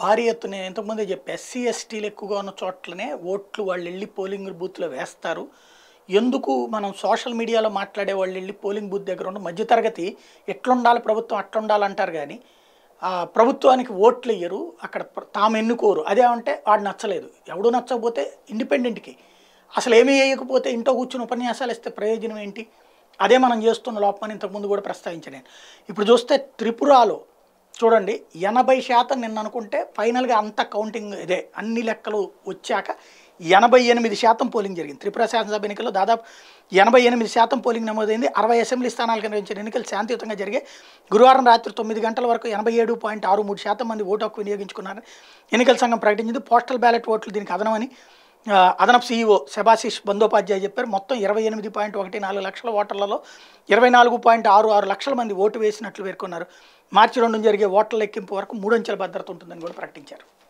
భారీ ఎత్తున నేను ఇంతకుముందే చెప్పా ఎస్సీ ఎస్టీలు ఎక్కువగా ఉన్న చోట్లనే ఓట్లు వాళ్ళు వెళ్ళి పోలింగ్ బూత్లో వేస్తారు. ఎందుకు మనం సోషల్ మీడియాలో మాట్లాడే వాళ్ళు వెళ్ళి పోలింగ్ బూత్ దగ్గర ఉన్న మధ్యతరగతి ఎట్లుండాలి ప్రభుత్వం అట్లుండాలంటారు కానీ ప్రభుత్వానికి ఓట్లు ఇయ్యరు, అక్కడ తాము ఎన్నుకోరు. అదేమంటే వాడు నచ్చలేదు, ఎవడు నచ్చకపోతే ఇండిపెండెంట్కి అసలు ఏమీ వేయకపోతే ఇంట్లో కూర్చుని ఉపన్యాసాలు ఇస్తే ప్రయోజనం ఏంటి? అదే మనం చేస్తున్న లోపమని ఇంతకుముందు కూడా ప్రస్తావించాను నేను. ఇప్పుడు చూస్తే త్రిపురలో చూడండి 80% నిన్న అనుకుంటే ఫైనల్గా అంత కౌంటింగ్ ఇదే అన్ని లెక్కలు వచ్చాక 88% పోలింగ్ జరిగింది. త్రిపుర శాసనసభ ఎన్నికల్లో దాదాపు 88% పోలింగ్ నమోదైంది. 60 అసెంబ్లీ స్థానాలకు నిర్వహించిన ఎన్నికలు శాంతియుతంగా జరిగాయి. గురువారం రాత్రి 9 గంటల వరకు 87.63% మంది ఓటు హక్కు వినియోగించుకున్నారని ఎన్నికల సంఘం ప్రకటించింది. పోస్టల్ బ్యాలెట్ ఓట్లు దీనికి అదనమని అదనపు సీఈఓ శభాశిష్ బందోపాధ్యాయ చెప్పారు. మొత్తం 28.14 లక్షల ఓటర్లలో 24.66 లక్షల మంది ఓటు వేసినట్లు పేర్కొన్నారు. మార్చి 2 జరిగే ఓట్ల లెక్కింపు వరకు 3 అంచెల భద్రత ఉంటుందని కూడా ప్రకటించారు.